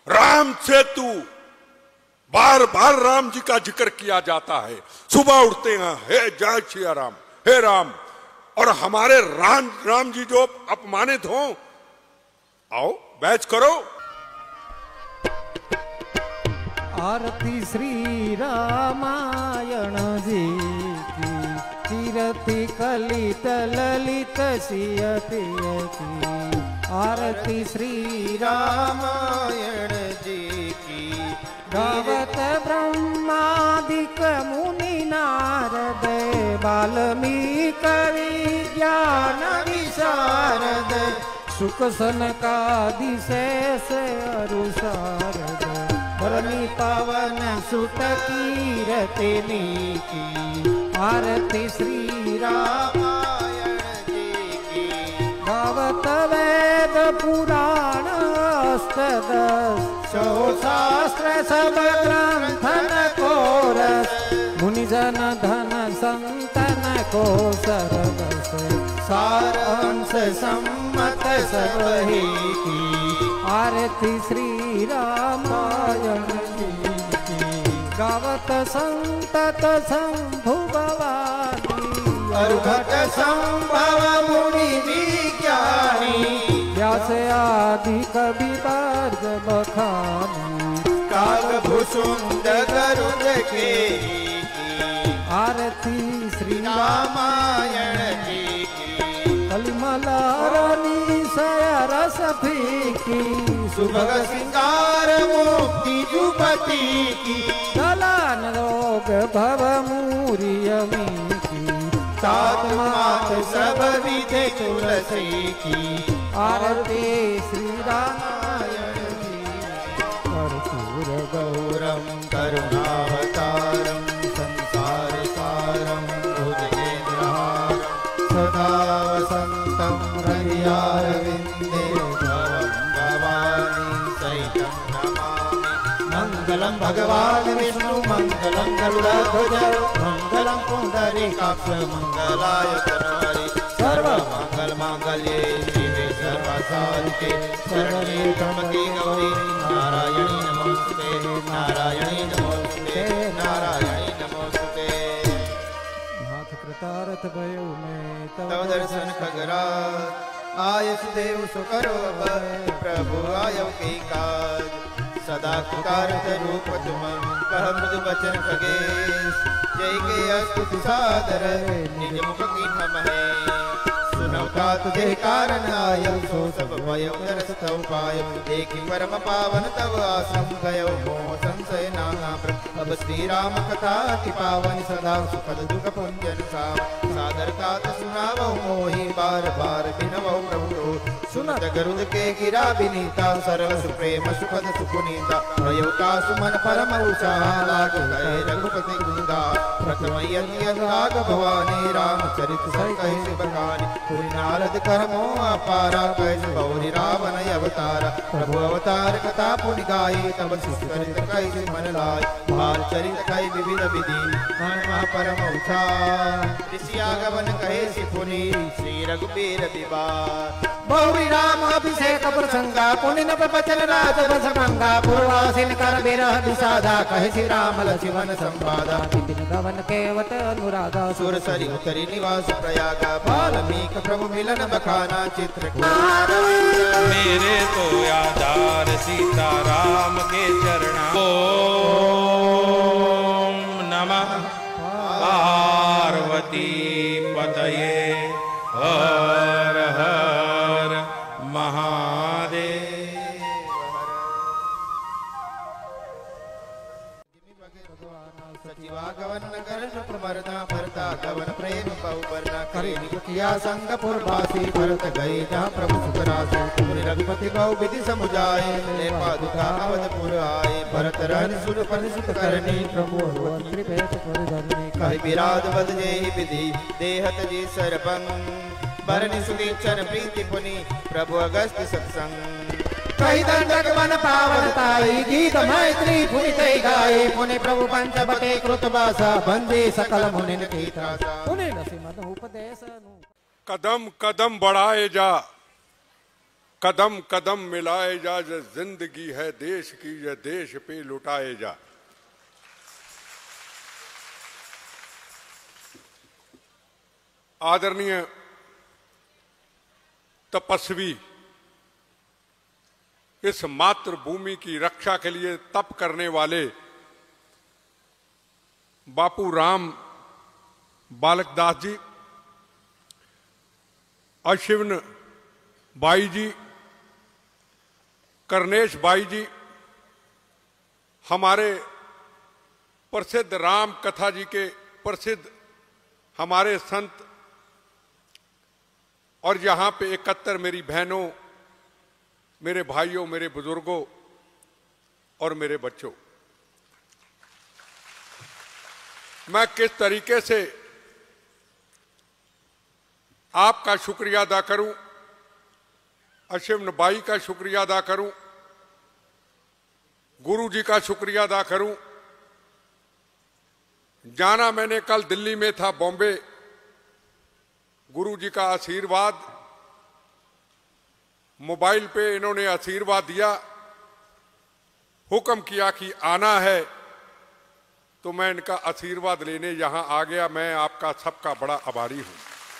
राम सेतु, बार बार राम जी का जिक्र किया जाता है। सुबह उठते हैं, हे जय श्री राम, हे राम। और हमारे राम जी जो अपमानित हो, आओ बैच करो। आरती श्री रामायण जी की, कीर्ति कलित ललित सियति की। आरती श्री रामायण जी की, गावत ब्रह्मादिक मुनि नारद, वाल्मीकि विज्ञान विशारद, सुख सनकादि शेष अरु शारद, धरणी पावन सुत कीरति की। आरती श्री रामायण जी की, गावत वेद पुराण अष्टदश, शास्त्र सब ग्रंथन को रस, मुनिजन धन संतन को सरबस, सार अंश सम्मत सब ही की। आरती श्री रामायण जी की, गावत संतत शंभु भवानी, अर्घट संभव मुनि विज्ञानी, व्यास आदि कवि वर्ग बखानी, कागभूषुंड गरुड के। आरती श्री रामायण जी की, कलिमलारानी रस फीकी, सुभग सिंगार मुक्ति जुपति की, दलान रोग भव मूरियमी की, तात मात सब विधे तुलसी की। आरती श्री रामायण जी, कर्पूर गौरम करुणावतारम, संसार सारम भुजगेन्द्रहारम, सदा वसंतम हृदयारविंदे, भवानी सहितं नमामि। मंगलम भगवान विष्णु मंगलम गरुड़ध्वज, मंगलम पुंडरीकाक्ष मंगलाय तनोहरि, सर्व मंगल मांगल्ये शिवे सर्वसाधिके, शरण्ये त्र्यंबके गौरी नारायणी नमोस्तुते, नारायणी नमोस्तुते, नारायणी नमोस्तुते। हाथ कृतारथ भयो मैं तव दर्शन खगराज, आयस देव सुकरो प्रभु आयव के काज, सदा कृतार्थ रूप तुम कह मृदु बचन खगेश, जय के अस्तुति सादर निज मुख की है, सुनौता तुझे कारण आयव सो सब भयो दरस तव पायो, देखि परम पावन तव आश्रम गयो मोह संशय नाना प्रभ, अब श्री राम कथा की पावन सदा सुखद दुख पुंजन साम, सादरता सुनावो मोहि बार बार बिनवो प्रभु, सुनत गरुड़ के गिरा विनीता, सरल सुप्रेम सुखद सुपुनीता, भयोता सुमन परम उत्साह, लाग गए रघुपति गुंगा, प्रथम यज्ञ राग भवानी, रामचरित सर कहि बखानी, पुरि नारद कर मोह अपारा, कैसे बहुरी रावण अवतारा, प्रभु अवतार कथा पुनि गाई, तब सुचरित कैसे मन लाई, भार चरित कई विविध विधि, मन महा परम उत्साह, ऋषि आगमन कहे सिपुनि, श्री रघुबीर विवाह, बहुरी राम अभिषेक प्रसंगा, पुनि नभ बचन राज बस गंगा, पूर्वासिन कर बिरह विषादा, कहे श्री राम लक्ष्मण संवादा, तिन गवन केवट अनुरागा, सुर सरि उतरि निवास प्रयागा, वाल्मीकि प्रभु मिलन बखाना, चित्र मेरे तो आधार सीता राम के चरणा। ओम नमः पार्वती पतये, हर हर महादेव। सचिवागवन नगर प्रमरना, भरता गवन प्रेम बहुबरना, करे किया संग पुरवासी, भरत गए जहाँ प्रभु सुखरासु, पुरि रघुपति बहु विधि समुझाए, मिले पादुका अवधपुर आए, भरत रहन सुर पन सुत करनी, प्रभु त्रिपेट कर धरनी, कहि विराज बद जेहि विधि, देहत जी सरपंग, बरनि सुदीचर प्रीति पुनि, प्रभु अगस्त सत्संग, कही दंडक मन पावनताई, गीत मैत्री पुनिते गाये, पुनि प्रभु पंच बटे कृत बासा, बंदे सकल मुनिन की त्रासा, पुनि नसी मद उपदेश। कदम कदम बढ़ाए जा, कदम कदम मिलाए जा, ये जिंदगी है देश की, ये देश पे लुटाए जा। आदरणीय तपस्वी, इस मातृभूमि की रक्षा के लिए तप करने वाले बापू राम बालक दास जी, अश्विन बाई जी, करनेश बाई जी, हमारे प्रसिद्ध राम कथा जी के प्रसिद्ध हमारे संत, और यहां पे 71 मेरी बहनों, मेरे भाइयों, मेरे बुजुर्गों और मेरे बच्चों, मैं किस तरीके से आपका शुक्रिया अदा करूं, अश्विन बाई का शुक्रिया अदा करूं, गुरु जी का शुक्रिया अदा करूं। जाना मैंने कल दिल्ली में था, बॉम्बे, गुरु जी का आशीर्वाद, मोबाइल पे इन्होंने आशीर्वाद दिया, हुक्म किया कि आना है, तो मैं इनका आशीर्वाद लेने यहां आ गया। मैं आपका सबका बड़ा आभारी हूं।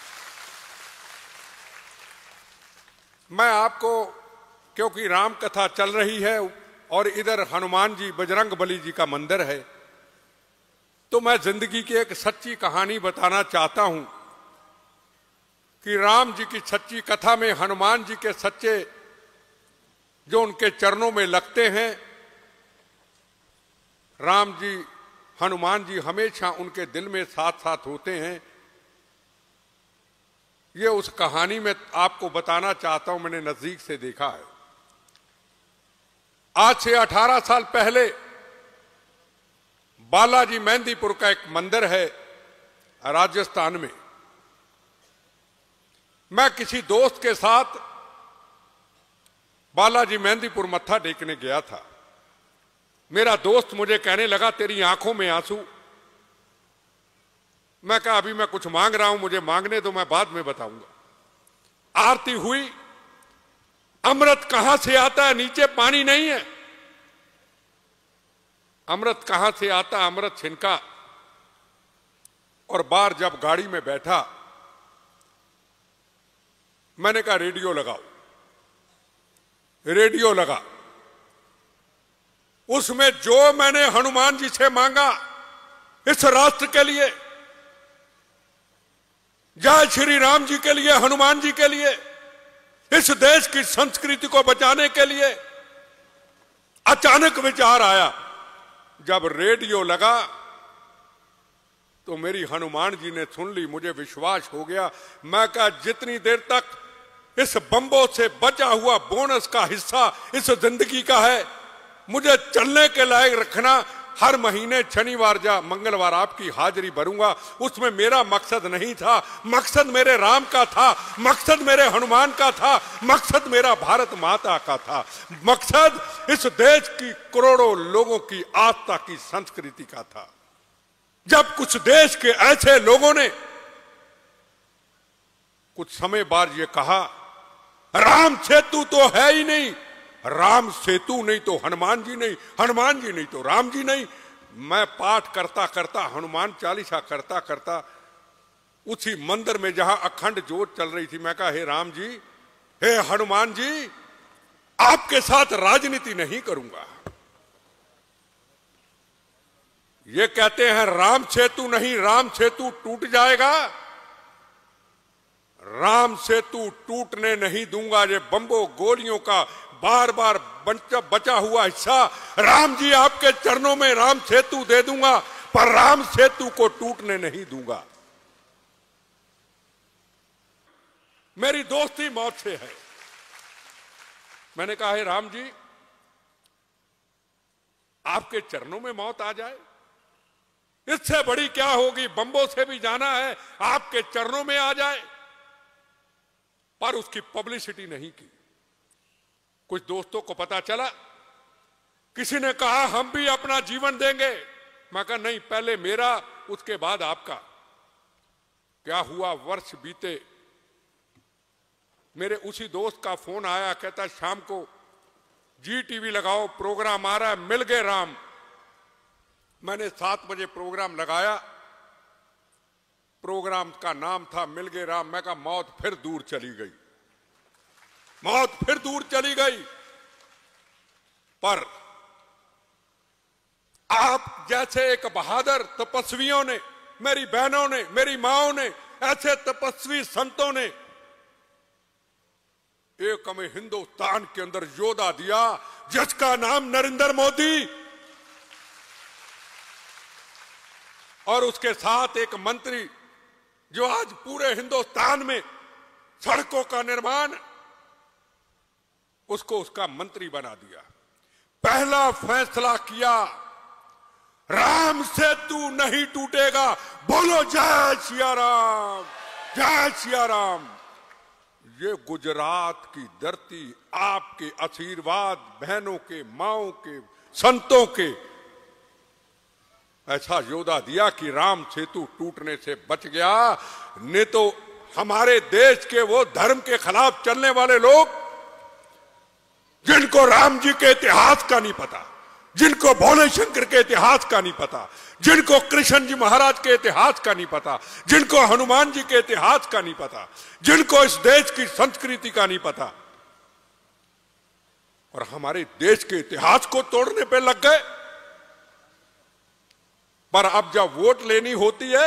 मैं आपको, क्योंकि राम कथा चल रही है और इधर हनुमान जी बजरंग बली जी का मंदिर है, तो मैं जिंदगी की एक सच्ची कहानी बताना चाहता हूं कि राम जी की सच्ची कथा में हनुमान जी के सच्चे जो उनके चरणों में लगते हैं, राम जी हनुमान जी हमेशा उनके दिल में साथ साथ होते हैं। ये उस कहानी में आपको बताना चाहता हूं, मैंने नजदीक से देखा है। आज से 18 साल पहले बालाजी मेहंदीपुर का एक मंदिर है राजस्थान में, मैं किसी दोस्त के साथ बालाजी मेहंदीपुर मत्था टेकने गया था। मेरा दोस्त मुझे कहने लगा, तेरी आंखों में आंसू। मैं कहा, अभी मैं कुछ मांग रहा हूं, मुझे मांगने दो, मैं बाद में बताऊंगा। आरती हुई, अमृत कहां से आता है, नीचे पानी नहीं है, अमृत कहां से आता, अमृत छिनका। और बाहर जब गाड़ी में बैठा, मैंने कहा रेडियो लगाओ, रेडियो लगा। उसमें जो मैंने हनुमान जी से मांगा इस राष्ट्र के लिए, जय श्री राम जी के लिए, हनुमान जी के लिए, इस देश की संस्कृति को बचाने के लिए, अचानक विचार आया। जब रेडियो लगा तो मेरी हनुमान जी ने सुन ली, मुझे विश्वास हो गया। मैं कहा, जितनी देर तक इस बम्बों से बचा हुआ बोनस का हिस्सा इस जिंदगी का है, मुझे चलने के लायक रखना। हर महीने शनिवार या मंगलवार आपकी हाजिरी भरूंगा। उसमें मेरा मकसद नहीं था, मकसद मेरे राम का था, मकसद मेरे हनुमान का था, मकसद मेरा भारत माता का था, मकसद इस देश की करोड़ों लोगों की आस्था की संस्कृति का था। जब कुछ देश के ऐसे लोगों ने कुछ समय बाद ये कहा, राम सेतु तो है ही नहीं, राम सेतु नहीं तो हनुमान जी नहीं, हनुमान जी नहीं तो राम जी नहीं। मैं पाठ करता करता, हनुमान चालीसा करता करता, उसी मंदिर में जहां अखंड ज्योत चल रही थी, मैं कहा, हे राम जी, हे हनुमान जी, आपके साथ राजनीति नहीं करूंगा। ये कहते हैं राम सेतु नहीं, राम सेतु टूट जाएगा, राम सेतु टूटने नहीं दूंगा। ये बम्बों गोलियों का बार बार बचा हुआ हिस्सा राम जी आपके चरणों में राम सेतु दे दूंगा, पर राम सेतु को टूटने नहीं दूंगा। मेरी दोस्ती मौत से है। मैंने कहा, हे राम जी, आपके चरणों में मौत आ जाए, इससे बड़ी क्या होगी, बम्बों से भी जाना है, आपके चरणों में आ जाए। पर उसकी पब्लिसिटी नहीं की। कुछ दोस्तों को पता चला, किसी ने कहा हम भी अपना जीवन देंगे। मैं कहा, नहीं, पहले मेरा, उसके बाद आपका। क्या हुआ, वर्ष बीते, मेरे उसी दोस्त का फोन आया, कहता शाम को जी टीवी लगाओ, प्रोग्राम आ रहा है मिल गए राम। मैंने 7 बजे प्रोग्राम लगाया, प्रोग्राम का नाम था मिल गए राम। मैं कहा मौत फिर दूर चली गई, मौत फिर दूर चली गई। पर आप जैसे एक बहादुर तपस्वियों ने, मेरी बहनों ने, मेरी माओं ने, ऐसे तपस्वी संतों ने एक हमें हिंदुस्तान के अंदर योद्धा दिया जिसका नाम नरेंद्र मोदी, और उसके साथ एक मंत्री जो आज पूरे हिंदुस्तान में सड़कों का निर्माण, उसको उसका मंत्री बना दिया। पहला फैसला किया, राम सेतु नहीं टूटेगा, बोलो जय सिया राम, जय सिया राम। ये गुजरात की धरती आपके आशीर्वाद, बहनों के, माओं के, संतों के ऐसा योद्धा दिया कि राम सेतु टूटने से बच गया। नहीं तो हमारे देश के वो धर्म के खिलाफ चलने वाले लोग, जिनको राम जी के इतिहास का नहीं पता, जिनको भोले शंकर के इतिहास का नहीं पता, जिनको कृष्ण जी महाराज के इतिहास का नहीं पता, जिनको हनुमान जी के इतिहास का नहीं पता, जिनको इस देश की संस्कृति का नहीं पता, और हमारे देश के इतिहास को तोड़ने पे लग गए। पर अब जब वोट लेनी होती है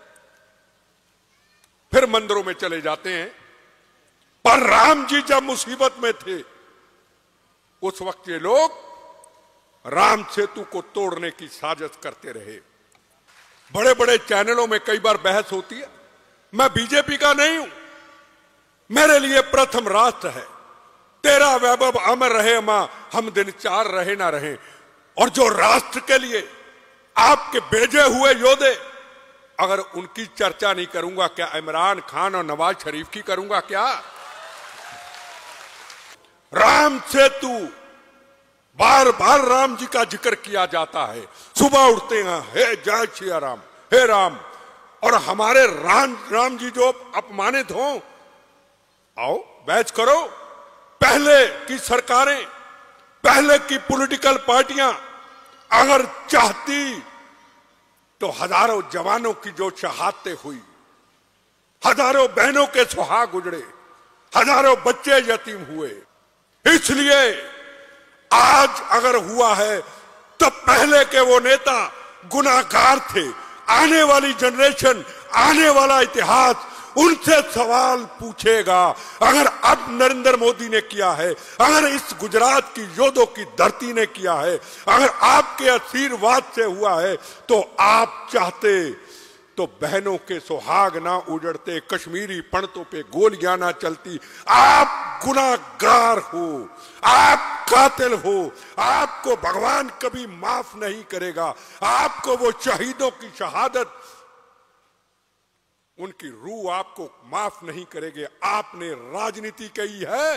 फिर मंदिरों में चले जाते हैं। पर राम जी जब मुसीबत में थे उस वक्त ये लोग राम सेतु को तोड़ने की साजिश करते रहे। बड़े बड़े चैनलों में कई बार बहस होती है। मैं बीजेपी का नहीं हूं, मेरे लिए प्रथम राष्ट्र है, तेरा वैभव अमर रहे मां, हम दिन 4 रहे ना रहे। और जो राष्ट्र के लिए आपके भेजे हुए योद्धे, अगर उनकी चर्चा नहीं करूंगा क्या इमरान खान और नवाज शरीफ की करूंगा क्या? राम सेतु, बार बार राम जी का जिक्र किया जाता है। सुबह उठते हैं हे जय सिया राम, हे राम। और हमारे राम जी जो अपमानित हो, आओ बैच करो। पहले की सरकारें, पहले की पॉलिटिकल पार्टियां अगर चाहती तो हजारों जवानों की जो शहादतें हुई, हजारों बहनों के सुहाग उजड़े, हजारों बच्चे यतीम हुए। इसलिए आज अगर हुआ है तो पहले के वो नेता गुनाहगार थे। आने वाली जनरेशन, आने वाला इतिहास उनसे सवाल पूछेगा। अगर अब नरेंद्र मोदी ने किया है, अगर इस गुजरात की योद्धों की धरती ने किया है, अगर आपके आशीर्वाद से हुआ है, तो आप चाहते तो बहनों के सुहाग ना उजड़ते, कश्मीरी पंडितों पे गोलियां ना चलती। आप गुनाहगार हो, आप कातिल हो, आपको भगवान कभी माफ नहीं करेगा। आपको वो शहीदों की शहादत, उनकी रूह आपको माफ नहीं करेगी। आपने राजनीति की है,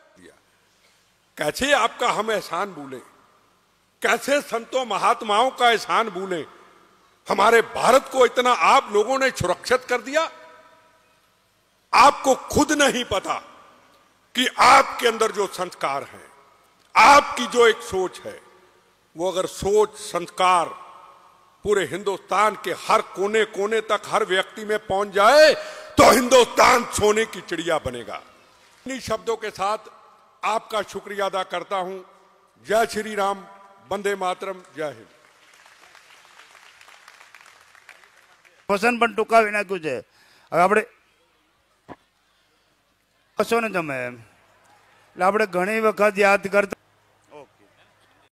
कैसे आपका हम एहसान भूलें, कैसे संतों महात्माओं का एहसान भूलें। हमारे भारत को इतना आप लोगों ने सुरक्षित कर दिया। आपको खुद नहीं पता कि आपके अंदर जो संस्कार है, आपकी जो एक सोच है, वो अगर सोच संस्कार पूरे हिंदुस्तान के हर कोने कोने तक हर व्यक्ति में पहुंच जाए तो हिंदुस्तान सोने की चिड़िया बनेगा। इन्हीं शब्दों के साथ आपका शुक्रिया अदा करता हूं। जय श्री राम, वंदे मातरम, जय हिंद। વસન પણ ટૂંકાવી નાખ્યું છે। હવે આપણે હશો ને તમે, એટલે આપણે ઘણી વખત યાદ કરતા